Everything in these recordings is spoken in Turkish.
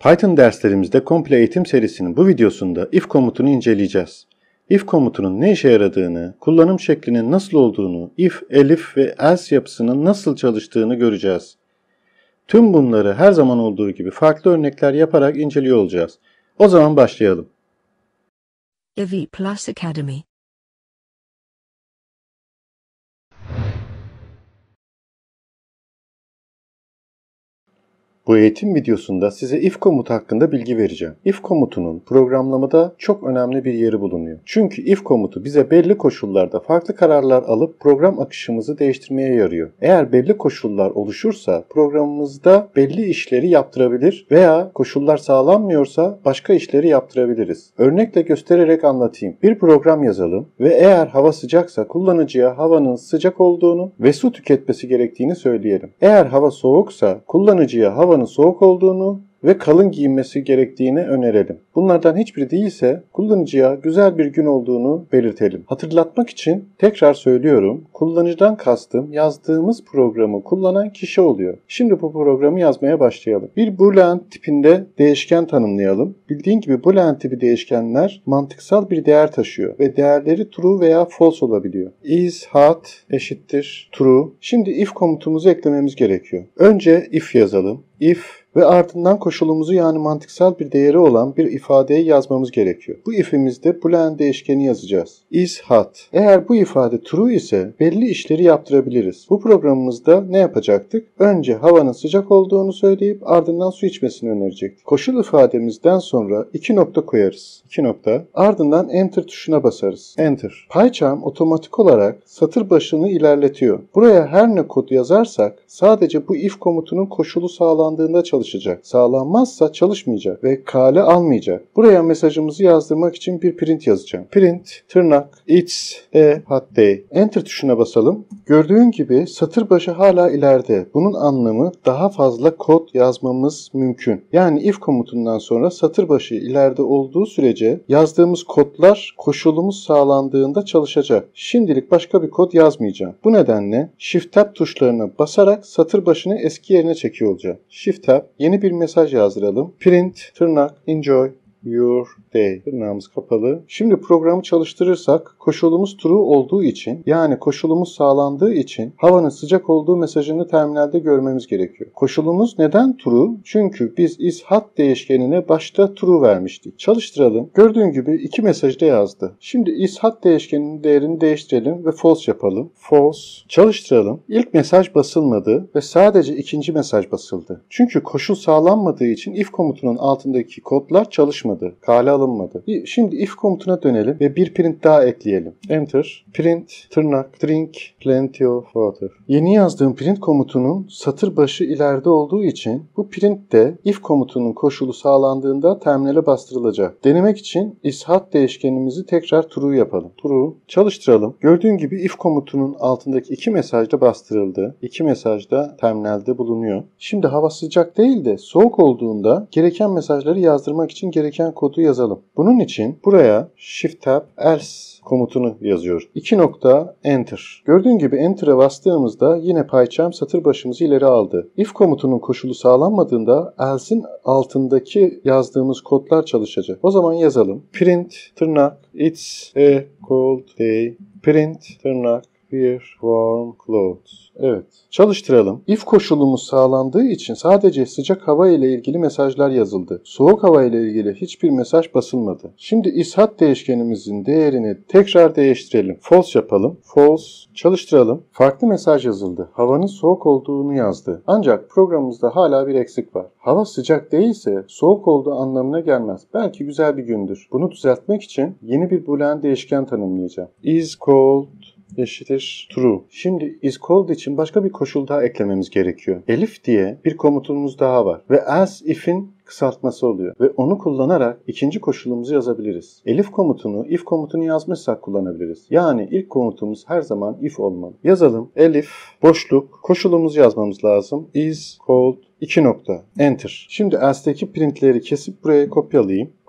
Python derslerimizde komple eğitim serisinin bu videosunda if komutunu inceleyeceğiz. If komutunun ne işe yaradığını, kullanım şeklinin nasıl olduğunu, if, elif ve else yapısının nasıl çalıştığını göreceğiz. Tüm bunları her zaman olduğu gibi farklı örnekler yaparak inceliyor olacağız. O zaman başlayalım. EV Plus Academy. Bu eğitim videosunda size if komutu hakkında bilgi vereceğim. If komutunun programlamada çok önemli bir yeri bulunuyor. Çünkü if komutu bize belli koşullarda farklı kararlar alıp program akışımızı değiştirmeye yarıyor. Eğer belli koşullar oluşursa programımızda belli işleri yaptırabilir veya koşullar sağlanmıyorsa başka işleri yaptırabiliriz. Örnekle göstererek anlatayım. Bir program yazalım ve eğer hava sıcaksa kullanıcıya havanın sıcak olduğunu ve su tüketmesi gerektiğini söyleyelim. Eğer hava soğuksa kullanıcıya havanın soğuk olduğunu ve kalın giyinmesi gerektiğini önerelim. Bunlardan hiçbiri değilse kullanıcıya güzel bir gün olduğunu belirtelim. Hatırlatmak için tekrar söylüyorum. Kullanıcıdan kastım yazdığımız programı kullanan kişi oluyor. Şimdi bu programı yazmaya başlayalım. Bir boolean tipinde değişken tanımlayalım. Bildiğin gibi boolean tipi değişkenler mantıksal bir değer taşıyor ve değerleri true veya false olabiliyor. Is hot eşittir true. Şimdi if komutumuzu eklememiz gerekiyor. Önce if yazalım. If ve ardından koşulumuzu yani mantıksal bir değeri olan bir ifadeyi yazmamız gerekiyor. Bu ifimizde boolean değişkeni yazacağız. Is hot. Eğer bu ifade true ise belli işleri yaptırabiliriz. Bu programımızda ne yapacaktık? Önce havanın sıcak olduğunu söyleyip ardından su içmesini önerecektik. Koşul ifademizden sonra 2 nokta koyarız. 2 nokta. Ardından enter tuşuna basarız. Enter. PyCharm otomatik olarak satır başını ilerletiyor. Buraya her ne kod yazarsak sadece bu if komutunun koşulu sağlandığında çalışacak. Sağlanmazsa çalışmayacak ve kale almayacak. Buraya mesajımızı yazdırmak için bir print yazacağım. Print tırnak it's a hot day. Enter tuşuna basalım. Gördüğün gibi satır başı hala ileride. Bunun anlamı daha fazla kod yazmamız mümkün. Yani if komutundan sonra satır başı ileride olduğu sürece yazdığımız kodlar koşulumuz sağlandığında çalışacak. Şimdilik başka bir kod yazmayacağım. Bu nedenle Shift Tab tuşlarına basarak satır başını eski yerine çekiyor olacağım. Shift Tab, yeni bir mesaj yazdıralım. Print tırnak enjoy your day. Tırnağımız kapalı. Şimdi programı çalıştırırsak koşulumuz true olduğu için yani koşulumuz sağlandığı için havanın sıcak olduğu mesajını terminalde görmemiz gerekiyor. Koşulumuz neden true? Çünkü biz is hot değişkenine başta true vermiştik. Çalıştıralım. Gördüğün gibi iki mesajda yazdı. Şimdi is hot değişkeninin değerini değiştirelim ve false yapalım. False. Çalıştıralım. İlk mesaj basılmadı ve sadece ikinci mesaj basıldı. Çünkü koşul sağlanmadığı için if komutunun altındaki kodlar çalışmadı. Kale alınmadı. Şimdi if komutuna dönelim ve bir print daha ekleyelim. Enter. Print tırnak drink plenty of water. Yeni yazdığım print komutunun satır başı ileride olduğu için bu print de if komutunun koşulu sağlandığında terminale bastırılacak. Denemek için is hot değişkenimizi tekrar true yapalım. True. Çalıştıralım. Gördüğün gibi if komutunun altındaki iki mesajda bastırıldı. İki mesajda terminalde bulunuyor. Şimdi hava sıcak değil de soğuk olduğunda gereken mesajları yazdırmak için gereken kodu yazalım. Bunun için buraya Shift Tab else komutunu yazıyor. 2 nokta enter. Gördüğün gibi enter'a bastığımızda yine PyCharm satır başımızı ileri aldı. If komutunun koşulu sağlanmadığında else'in altındaki yazdığımız kodlar çalışacak. O zaman yazalım. Print tırnak it's a cold day. Print tırnak wear warm clothes. Evet. Çalıştıralım. If koşulumuz sağlandığı için sadece sıcak hava ile ilgili mesajlar yazıldı. Soğuk hava ile ilgili hiçbir mesaj basılmadı. Şimdi is hot değişkenimizin değerini tekrar değiştirelim. False yapalım. False. Çalıştıralım. Farklı mesaj yazıldı. Havanın soğuk olduğunu yazdı. Ancak programımızda hala bir eksik var. Hava sıcak değilse soğuk olduğu anlamına gelmez. Belki güzel bir gündür. Bunu düzeltmek için yeni bir boolean değişken tanımlayacağım. Is cold eşittir true. Şimdi is cold için başka bir koşul daha eklememiz gerekiyor. Elif diye bir komutumuz daha var ve else if'in kısaltması oluyor ve onu kullanarak ikinci koşulumuzu yazabiliriz. Elif komutunu if komutunu yazmışsak kullanabiliriz. Yani ilk komutumuz her zaman if olmalı. Yazalım. Elif boşluk koşulumuzu yazmamız lazım. Is cold 2 nokta enter. Şimdi else'deki printleri kesip buraya kopyalayayım.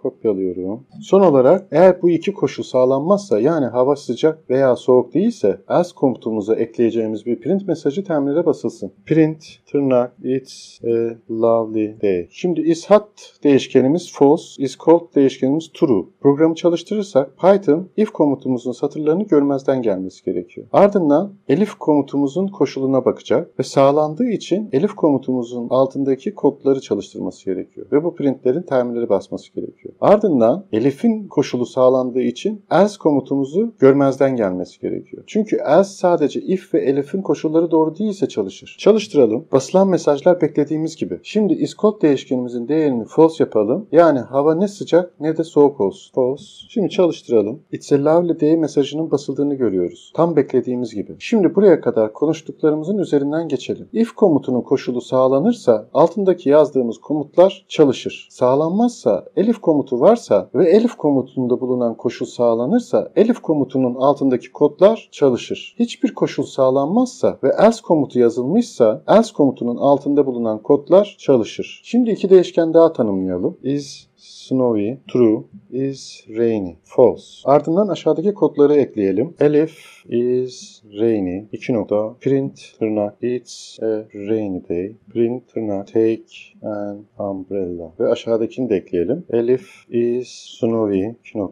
Kopyalıyorum. Son olarak eğer bu iki koşul sağlanmazsa, yani hava sıcak veya soğuk değilse, else komutumuza ekleyeceğimiz bir print mesajı terminale basılsın. Print tırnak it's a lovely day. Şimdi is hot değişkenimiz false, is cold değişkenimiz true. Programı çalıştırırsak Python if komutumuzun satırlarını görmezden gelmesi gerekiyor. Ardından elif komutumuzun koşuluna bakacak ve sağlandığı için elif komutumuzun altındaki kodları çalıştırması gerekiyor ve bu printlerin terminale basması gerekiyor. Ardından elif'in koşulu sağlandığı için else komutumuzu görmezden gelmesi gerekiyor. Çünkü else sadece if ve elif'in koşulları doğru değilse çalışır. Çalıştıralım. Basılan mesajlar beklediğimiz gibi. Şimdi isCold değişkenimizin değerini false yapalım. Yani hava ne sıcak ne de soğuk olsun. False. Şimdi çalıştıralım. It's a lovely day mesajının basıldığını görüyoruz. Tam beklediğimiz gibi. Şimdi buraya kadar konuştuklarımızın üzerinden geçelim. If komutunun koşulu sağlanırsa altındaki yazdığımız komutlar çalışır. Sağlanmazsa, elif komutu varsa ve elif komutunda bulunan koşul sağlanırsa elif komutunun altındaki kodlar çalışır. Hiçbir koşul sağlanmazsa ve else komutu yazılmışsa else komutunun altında bulunan kodlar çalışır. Şimdi iki değişken daha tanımlayalım. Is snowy, true, is rainy, false. Ardından aşağıdaki kodları ekleyelim. Elif is rainy, print tırnak it's a rainy day, print tırnak take an umbrella ve aşağıdakini de ekleyelim. Elif is snowy,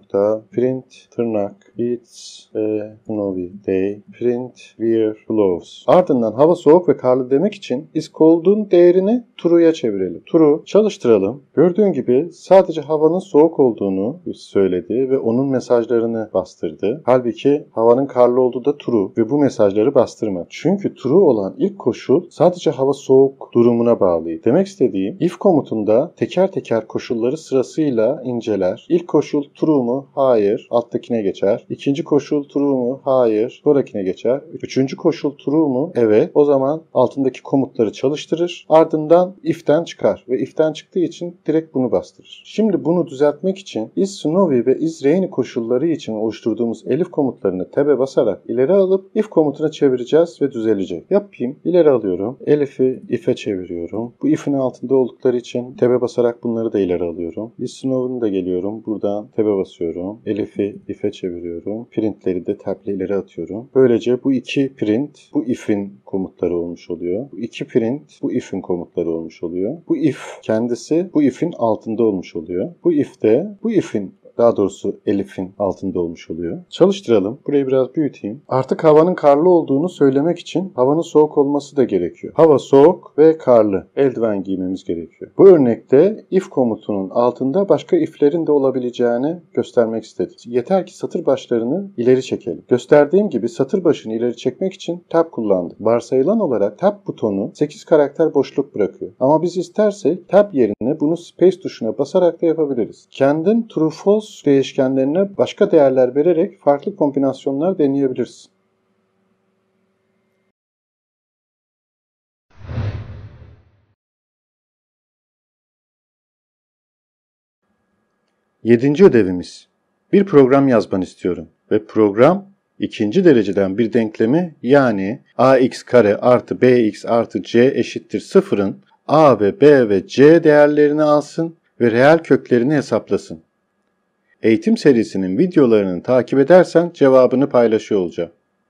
print tırnak it's a snowy day, print wear gloves. Ardından hava soğuk ve karlı demek için is cold'un değerini true'ya çevirelim. True çalıştıralım. Gördüğün gibi sadece havanın soğuk olduğunu söyledi ve onun mesajlarını bastırdı. Halbuki havanın karlı olduğu da true ve bu mesajları bastırma. Çünkü true olan ilk koşul sadece hava soğuk durumuna bağlıydı. Demek istediğim if komutunda teker teker koşulları sırasıyla inceler. İlk koşul true mu? Hayır. Alttakine geçer. İkinci koşul true mu? Hayır. Sonrakine geçer. Üçüncü koşul true mu? Evet. O zaman altındaki komutları çalıştırır. Ardından if'ten çıkar ve if'ten çıktığı için direkt bunu bastırır. Şimdi bunu düzeltmek için is snowy ve is rainy koşulları için oluşturduğumuz elif komutlarını tab'e basarak ileri alıp if komutuna çevireceğiz ve düzelecek. Yapayım. İleri alıyorum. Elif'i if'e çeviriyorum. Bu if'in altında oldukları için tab'e basarak bunları da ileri alıyorum. Is snow'unu da geliyorum. Buradan tab'e basıyorum. Elif'i if'e çeviriyorum. Printleri de tab'le ileri atıyorum. Böylece bu iki print bu if'in komutları olmuş oluyor. Bu iki print bu if'in komutları olmuş oluyor. Bu if kendisi bu if'in altında olmuş oluyor. Bu if de bu if'in daha doğrusu elif'in altında olmuş oluyor. Çalıştıralım. Burayı biraz büyüteyim. Artık havanın karlı olduğunu söylemek için havanın soğuk olması da gerekiyor. Hava soğuk ve karlı. Eldiven giymemiz gerekiyor. Bu örnekte if komutunun altında başka if'lerin de olabileceğini göstermek istedim. Yeter ki satır başlarını ileri çekelim. Gösterdiğim gibi satır başını ileri çekmek için tab kullandım. Varsayılan olarak tab butonu 8 karakter boşluk bırakıyor. Ama biz istersek tab yerine bunu space tuşuna basarak da yapabiliriz. Kendin true false değişkenlerine başka değerler vererek farklı kombinasyonlar deneyebilirsin. Yedinci ödevimiz. Bir program yazmanı istiyorum ve program ikinci dereceden bir denklemi yani ax kare artı bx artı c eşittir 0'ın a ve b ve c değerlerini alsın ve reel köklerini hesaplasın. Eğitim serisinin videolarını takip edersen cevabını paylaşıyor olacağım.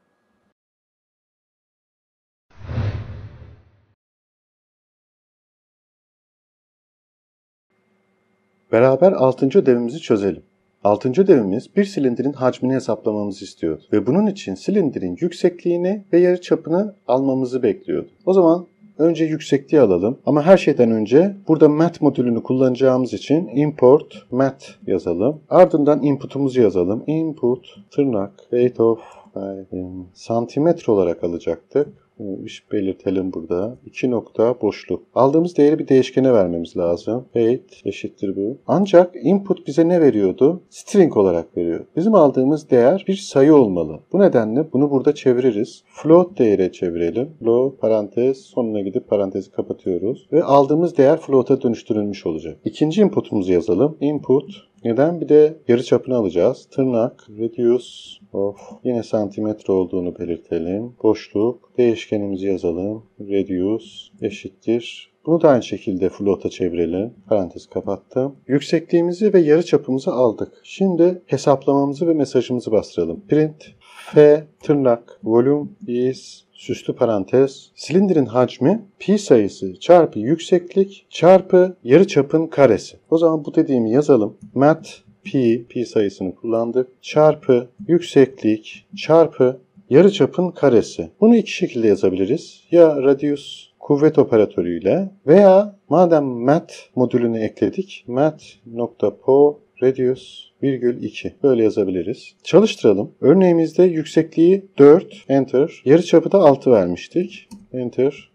Beraber 6. ödevimizi çözelim. 6. ödevimiz bir silindirin hacmini hesaplamamızı istiyordu ve bunun için silindirin yüksekliğini ve yarıçapını almamızı bekliyordu. O zaman önce yüksekliği alalım ama her şeyden önce burada mat modülünü kullanacağımız için import mat yazalım. Ardından input'umuzu yazalım. Input tırnak rate of santimetre olarak alacaktık. Belirtelim burada. 2 nokta boşluk. Aldığımız değeri bir değişkene vermemiz lazım. Height eşittir bu. Ancak input bize ne veriyordu? String olarak veriyor. Bizim aldığımız değer bir sayı olmalı. Bu nedenle bunu burada çeviririz. Float değere çevirelim. Float parantez sonuna gidip parantezi kapatıyoruz. Ve aldığımız değer float'a dönüştürülmüş olacak. İkinci input'umuzu yazalım. Input Neden? Bir de yarıçapını alacağız. Tırnak radius of yine santimetre olduğunu belirtelim. Boşluk değişkenimizi yazalım. Radius eşittir. Bunu da aynı şekilde float'a çevirelim. Parantez kapattım. Yüksekliğimizi ve yarıçapımızı aldık. Şimdi hesaplamamızı ve mesajımızı bastıralım. Print f tırnak volume is süslü parantez silindirin hacmi pi sayısı çarpı yükseklik çarpı yarıçapın karesi. O zaman bu dediğimi yazalım. Mat pi sayısını kullandık. Çarpı yükseklik çarpı yarıçapın karesi. Bunu iki şekilde yazabiliriz. Ya radius kuvvet operatörüyle veya madem mat modülünü ekledik. mat.po radius virgül 2 böyle yazabiliriz. Çalıştıralım. Örneğimizde yüksekliği 4 enter yarıçapı da 6 vermiştik. Enter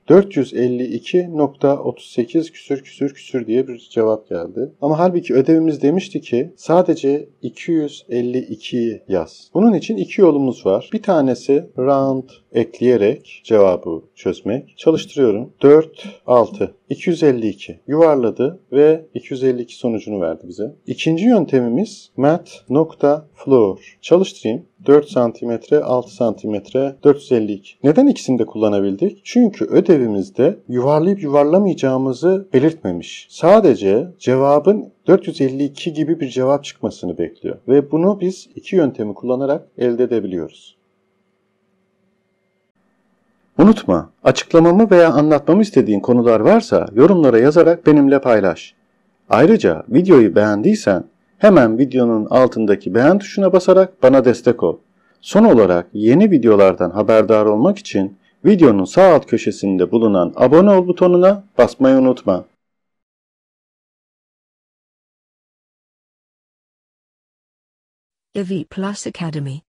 452.38 küsür diye bir cevap geldi. Ama halbuki ödevimiz demişti ki sadece 252'yi yaz. Bunun için iki yolumuz var. Bir tanesi round ekleyerek cevabı çözmek. Çalıştırıyorum. 4, 6, 252 yuvarladı ve 252 sonucunu verdi bize. İkinci yöntemimiz mat.floor. Çalıştırayım. 4 cm, 6 cm, 452. Neden ikisini de kullanabildik? Çünkü ödevimizde yuvarlayıp yuvarlamayacağımızı belirtmemiş. Sadece cevabın 452 gibi bir cevap çıkmasını bekliyor. Ve bunu biz iki yöntemi kullanarak elde edebiliyoruz. Unutma, açıklamamı veya anlatmamı istediğin konular varsa yorumlara yazarak benimle paylaş. Ayrıca videoyu beğendiysen hemen videonun altındaki beğen tuşuna basarak bana destek ol. Son olarak yeni videolardan haberdar olmak için videonun sağ alt köşesinde bulunan abone ol butonuna basmayı unutma. EV Plus Academy